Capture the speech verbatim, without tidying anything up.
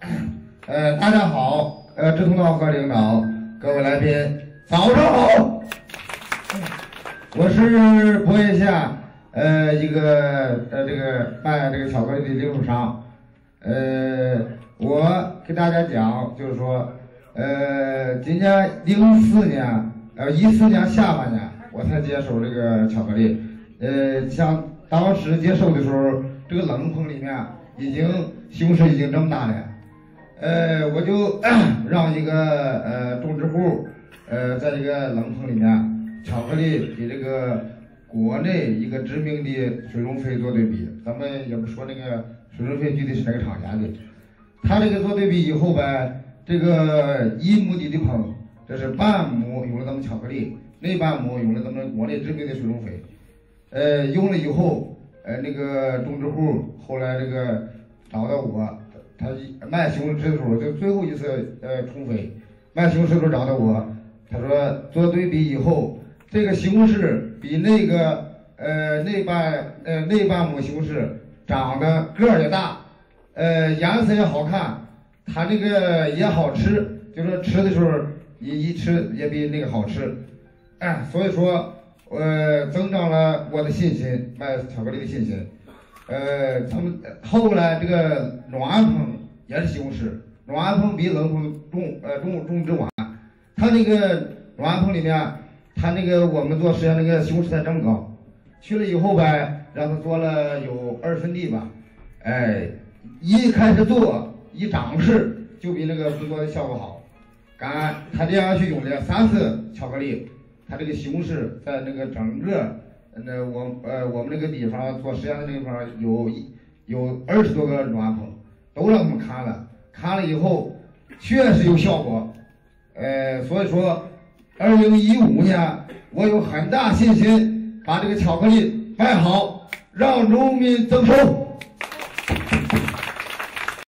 呃，大家好，呃，志同道合领导，各位来宾，早上好。我是博业县呃一个呃这个卖这个巧克力的零售商，呃，我给大家讲，就是说，呃，今年零四年，呃一四年下半年我才接手这个巧克力，呃，像当时接手的时候，这个冷棚里面已经西红柿已经这么大了。呃，我就让一个呃种植户，呃，在这个冷棚里面，巧克力给这个国内一个知名的水溶肥做对比，咱们也不说那个水溶肥具体是哪个厂家的，他这个做对比以后呗，这个一亩地的棚，这是半亩用了咱们巧克力，那半亩用了咱们国内知名的水溶肥，呃，用了以后，呃，那个种植户后来这个找到我。他卖西红柿的时候，就最后一次呃冲肥，卖西红柿的时候找到我，他说做对比以后，这个西红柿比那个呃那半呃那半亩西红柿长得个儿也大，呃颜色也好看，它那个也好吃，就是吃的时候一一吃也比那个好吃，哎，所以说呃增长了我的信心，卖巧克力的信心。呃，他们后来这个暖棚也是西红柿，暖棚比冷棚种呃种种植晚。它那个暖棚里面，它那个我们做实验那个西红柿才长高，去了以后呗，让他做了有二分地吧，哎，一开始做一长势就比那个工作的效果好。干他这样去用了三次巧克力，他这个西红柿在那个整个。那我呃我们那个地方做实验的那个地方有有二十多个暖棚，都让他们看了，看了以后确实有效果，呃所以说二零一五年我有很大信心把这个巧克力卖好，让农民增收。